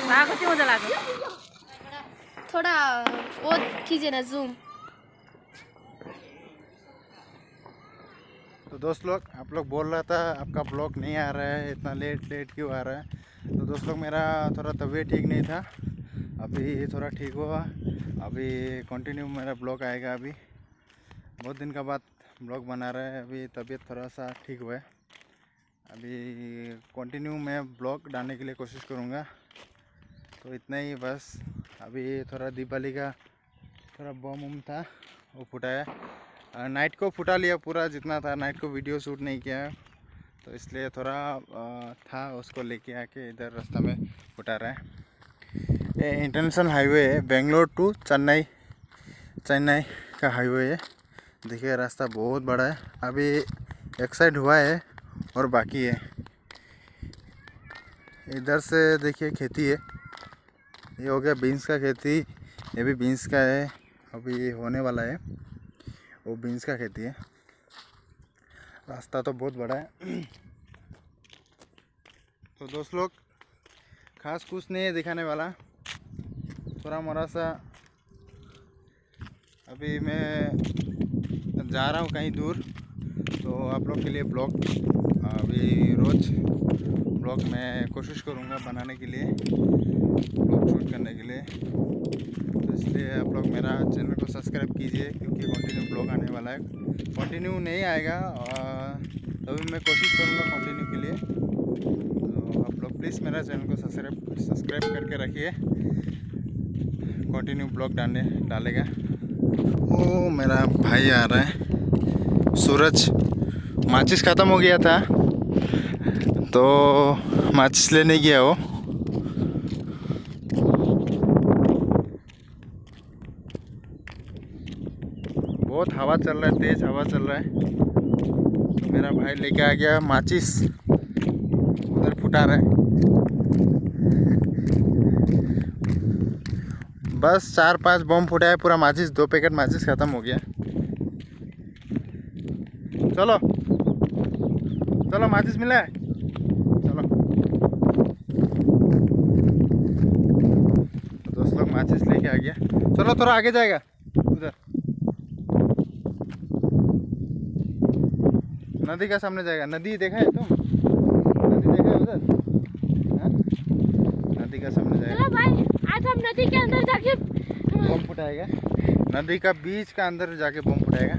कति मजा लाग्यो। थोड़ा वो कीजिए ना जूम। तो दोस्त लोग, आप लोग बोल रहा था आपका ब्लॉग नहीं आ रहा है, इतना लेट क्यों आ रहा है। तो दोस्त लोग, मेरा थोड़ा तबीयत ठीक नहीं था, अभी थोड़ा ठीक हुआ। अभी कंटिन्यू मेरा ब्लॉग आएगा। अभी बहुत दिन का बाद ब्लॉग बना रहा है। अभी तबीयत थोड़ा सा ठीक हुआ है। अभी कंटिन्यू मैं ब्लॉग डालने के लिए कोशिश करूँगा। तो इतना ही बस। अभी थोड़ा दीपावली का थोड़ा बम था, वो फुटाया। नाइट को फुटा लिया पूरा जितना था। नाइट को वीडियो शूट नहीं किया, तो इसलिए थोड़ा था, उसको लेके आके इधर रास्ता में फुटा रहा है। ये इंटरनेशनल हाईवे है, बेंगलोर टू चेन्नई का हाईवे है। देखिए रास्ता बहुत बड़ा है। अभी एक साइड हुआ है और बाकी है। इधर से देखिए खेती है, ये हो गया बीन्स का खेती। ये भी बीन्स का है, अभी होने वाला है। वो बीन्स का खेती है। रास्ता तो बहुत बड़ा है। तो दोस्त लोग, खास कुछ नहीं है दिखाने वाला, थोड़ा मोरा सा। अभी मैं जा रहा हूँ कहीं दूर, तो आप लोग के लिए ब्लॉग अभी रोज़ ब्लॉग मैं कोशिश करूँगा बनाने के लिए, ब्लॉग शूट करने के लिए। तो इसलिए आप लोग मेरा चैनल को सब्सक्राइब कीजिए, क्योंकि कंटिन्यू ब्लॉग आने वाला है। कंटिन्यू नहीं आएगा, तभी मैं कोशिश करूँगा कंटिन्यू के लिए। तो आप लोग प्लीज़ मेरा चैनल को सब्सक्राइब करके रखिए, कंटिन्यू ब्लॉग डालेगा। ओ मेरा भाई आ रहा है, सूरज। माचिस ख़त्म हो गया था, तो माचिस लेने गया वो। बहुत हवा चल रहा है, तेज़ हवा चल रहा है। तो मेरा भाई लेके आ गया माचिस, उधर फुटा रहा है। बस 4-5 बम फुटा है, पूरा माचिस 2 पैकेट माचिस ख़त्म हो गया। चलो चलो, माचिस मिला है, चलो। तो दोस्त लोग माचिस लेके आ गया। चलो थोड़ा आगे जाएगा उधर, नदी का सामने जाएगा। नदी देखा है तुम? नदी देखा है उधर? हाँ? नदी का सामने जाएगा। चलो भाई, आज हम नदी के अंदर जाके बम फुटाएगा। नदी का बीच का अंदर जाके बम फुटाएगा।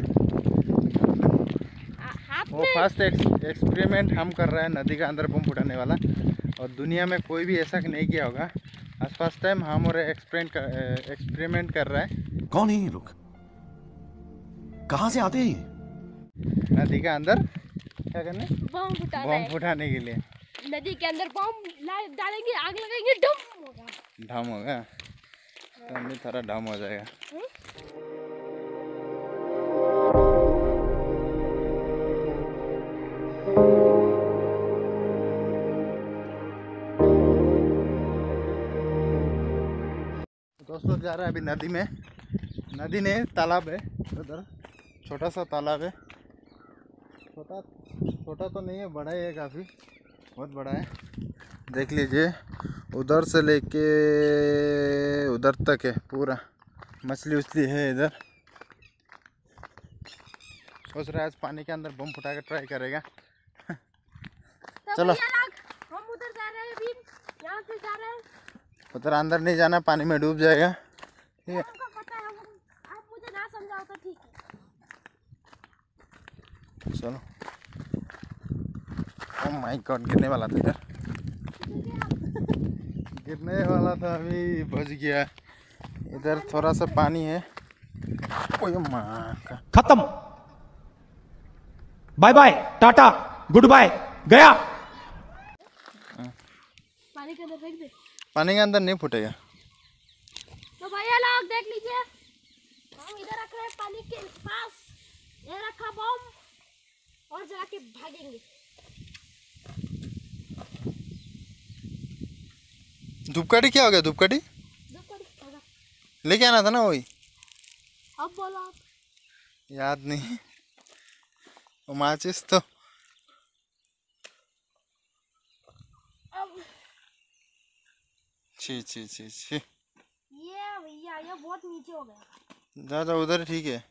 वो फर्स्ट एक्सपेरिमेंट हम कर रहे हैं, नदी का अंदर बम फुटाने वाला। और दुनिया में कोई भी ऐसा नहीं किया होगा। आज फर्स्ट टाइम हम और एक्सपेरिमेंट कर रहे हैं। कौन है ये लोग? कहाँ से आते हैं ये? नदी का अंदर क्या करने? बम फुटाने के लिए। नदी के अंदर बम डालेंगे, आग लगाएंगे, डम होगा। ढम होगा, तो हम भी थोड़ा ढम हो जाएगा। दोस्तों जा रहा है अभी नदी में। नदी नहीं, तालाब है उधर, छोटा सा तालाब है। छोटा तो नहीं है, बड़ा ही है, काफ़ी बहुत बड़ा है। देख लीजिए, उधर से लेके उधर तक है पूरा। मछली उछली है इधर। सोच रहा है आज पानी के अंदर बम फुटा कर ट्राई करेगा। चलो हम उधर जा रहे हैं, अभी यहाँ से जा रहे हैं। उधर अंदर नहीं जाना, पानी में डूब जाएगा। ठीक है, हमको पता है, आप मुझे ना समझाओ तो ठीक है। चलो। ओह माय गॉड, गिरने वाला था इधर। गिरने वाला था, अभी बच गया। इधर थोड़ा सा पानी है। ओए माँ का, खत्म, बाय बाय, टाटा, गुड बाय, गया। पानी के अंदर फेंक दे। पानी के अंदर नहीं फूटेगा। तो भैया लोग देख लीजिए, हम इधर रख रहे हैं पानी के पास। ये रखा बम और जाके भागेंगे। धूपकाठी क्या हो गया? धूपकाठी लेके आना था ना, वही। अब बोलो आप। याद नहीं, वो माचिस तो अब छी छी छी छी। ये भैया ये बहुत नीचे हो गया। जा जा उधर ठीक है।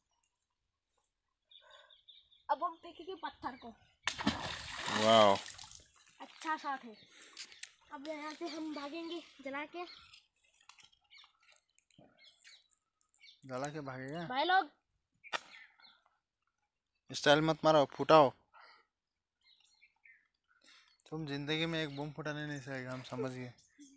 अब हम फेंकेंगे पत्थर को। वाह अच्छा शॉट है। अब यहाँ से हम भागेंगे जला के। जला के भागेगा। भाई लोग स्टाइल मत मारो, फुटाओ। तुम जिंदगी में एक बम फुटाने नहीं सकेगा, हम समझ गए।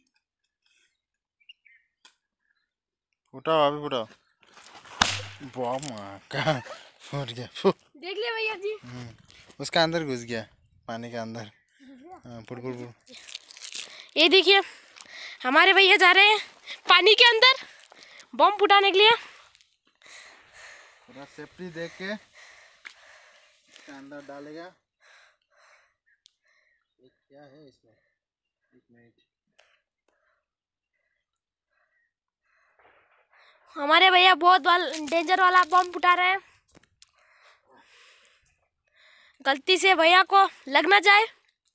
फुटाओ, अभी फुटाओ। बम का फूट गया। देख लिया भैया जी। उसका अंदर घुस गया, पानी के अंदर। हाँ, फुट फुट फुट। ये देखिए हमारे भैया जा रहे हैं पानी के अंदर बम फुटाने के लिए। पूरा सेफ्टी देख के इसका अंदर डालेगा। क्या है इसमें? एक मिनट। हमारे भैया बहुत डेंजर वाला बम फुटा रहे हैं। गलती से भैया को लग ना जाए।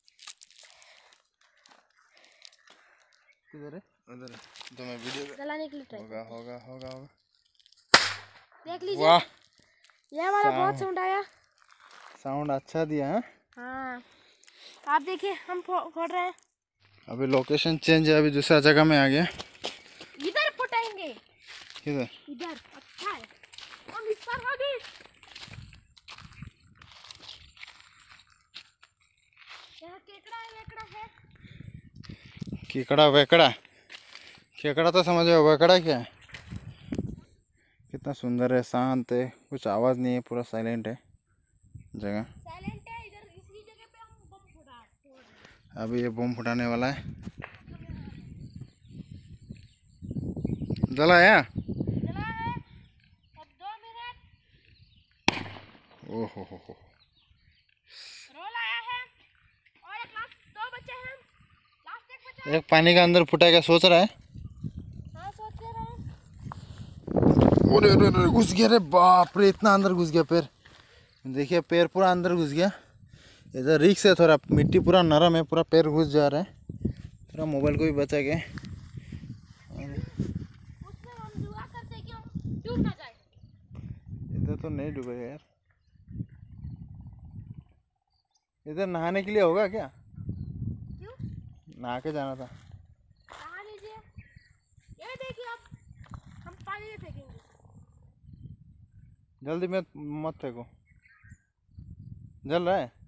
किधर है? उधर है। तो मैं वीडियो जलाने के लिए ट्राई होगा होगा होगा होगा। देख लीजिए। वाह, ये हमारा बहुत साउंड आया। साउंड अच्छा दिया है। हाँ आप देखिए हम फोड़ रहे हैं। अभी लोकेशन चेंज है, अभी दूसरा जगह में आ गया। इधर फुटाएंगे। किधर? इधर अच्छा है। हम इस पर भागे। यहाँ केकड़ा है वेकड़ा है। केकड़ा वेकड़ा? केकड़ा तो समझो, वेकड़ा क्या है? कितना सुंदर है, शांत है, कुछ आवाज़ नहीं है, पूरा साइलेंट है जगह। साइलेंट है। इधर इसी जगह पे हम बम फोड़ रहे हैं। अभी ये बम फुटाने वाला है। जलाया? चला है। अब 2 मिनट। ओहो हो। रोल आया है और एक लास्ट 2 बचे हैं। लास्ट एक बचा है। एक पानी का अंदर फुटाएगा सोच रहा है। हाँ सोच रहे हैं। अरे अरे अरे घुस गया रे बाप रे, इतना अंदर घुस गया पैर। देखिए पैर पूरा अंदर घुस गया। इधर रिक्स है थोड़ा, मिट्टी पूरा नरम है, पूरा पैर घुस जा रहा है। थोड़ा मोबाइल को भी बचा के। उसमें हम दुआ करते हैं कि हम डूब ना जाए। इधर तो नहीं डूबेगा यार। इधर नहाने के लिए होगा क्या? क्यों? नहा के जाना था। नहा लीजिए। ये देखिए अब हम पानी में फेंकेंगे। जल्दी में मत फेंको। जल रहा है?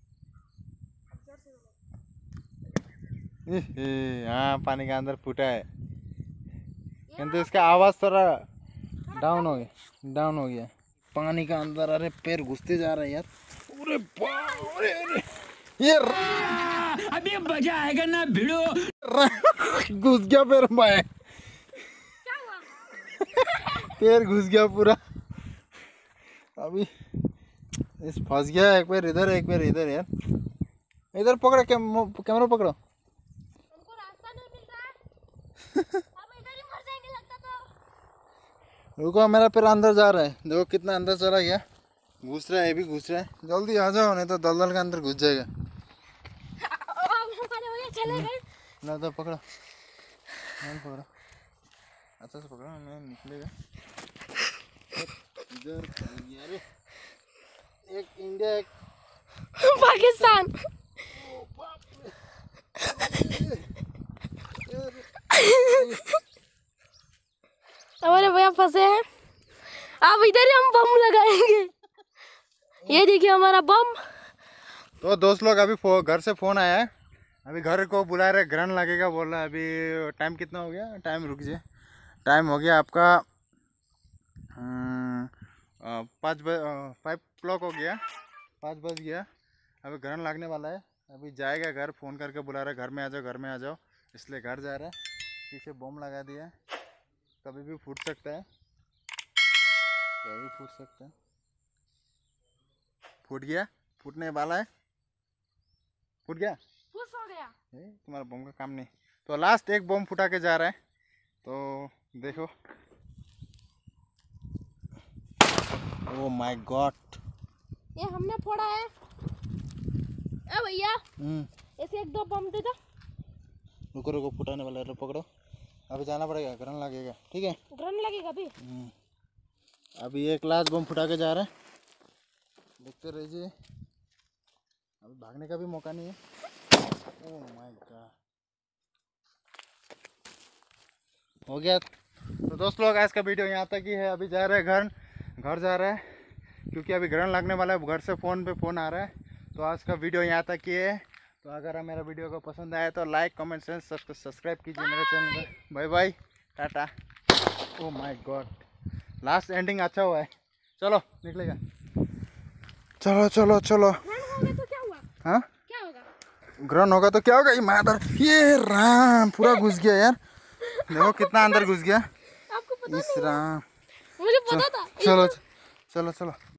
हाँ पानी के अंदर फूटा है, किंतु इसका आवाज़ थोड़ा डाउन हो गया पानी का अंदर। अरे पैर घुसते जा रहे हैं यार। अरे बाप रे, अरे ये अभी मजा आएगा ना भिड़ो। घुस गया पैर में। क्या हुआ? पैर घुस गया पूरा। अभी इस फंस गया। एक पैर इधर एक पैर इधर यार। इधर पकड़ो, कैमरा पकड़ो। हमको रास्ता नहीं मिल रहा है। हम इधर ही मर जाएंगे लगता तो। रुको, मेरा पैर अंदर जा रहा है। देखो कितना अंदर चला गया। घुस रहा है, ये भी घुस रहा है। जल्दी आ जाओ नहीं तो दलदल के अंदर घुस जाएगा। हमारे भैया चले गए। ना तो पकड़ो, नहीं पकड़ो, अच्छा से पकड़ो, नहीं निकलेगा। इधर यार, एक इंडिया एक पाकिस्तान। हमारे भैया फंसे हैं। अब इधर ही हम बम लगाएंगे। ये देखिए हमारा बम। तो दोस्त लोग अभी घर से फ़ोन आया है। अभी घर को बुला रहे, ग्रहण लगेगा बोल रहा है। अभी टाइम कितना हो गया? टाइम रुक जाए। टाइम हो गया आपका 5 o'clock हो गया, 5 बज गया। अभी ग्रहण लगने वाला है। अभी जाएगा घर, फ़ोन करके बुला रहा है, घर में आ जाओ घर में आ जाओ। इसलिए घर जा रहा है। पीछे बम लगा दिया है, कभी भी फूट सकता है, कभी फूट सकता है। फूट गया, फूटने वाला है। फूट गया, खुश हो गया। तुम्हारा बम का काम नहीं। तो लास्ट एक बम फुटा के जा रहा है, तो देखो। ओ माय गॉड, ये हमने फोड़ा है। ए भैया हम्म, ऐसे 1-2 बम दे दो। रुको रुको, फुटाने वाला है, पकड़ो। अभी जाना पड़ेगा, करंट लगेगा, ठीक है। करंट लगेगा अभी। अभी एक लास्ट बम फुटा के जा रहा है, देखते रहिए। अभी भागने का भी मौका नहीं है। ओह माय गॉड, हो गया। तो दोस्त लोग आज का वीडियो यहाँ तक ही है। अभी जा रहे हैं घर जा रहे हैं, क्योंकि अभी ग्रहण लगने वाला है। घर से फ़ोन पे फ़ोन आ रहा है। तो आज का वीडियो यहाँ तक ही है। तो अगर मेरा वीडियो को पसंद आया तो लाइक कमेंट शेयर सब्सक्राइब कीजिए मेरे चैनल को। बाय बाय, टाटा। Oh my god, last ending अच्छा हुआ है। चलो निकलेगा, चलो चलो चलो। ग्रहण होगा तो क्या हुआ? हाँ, क्या होगा? ग्रहण होगा तो क्या होगा? ये मादर, ये राम पूरा घुस गया यार, देखो कितना अंदर घुस गया। आपको पता इस राम, मुझे पता था। चलो चलो चलो।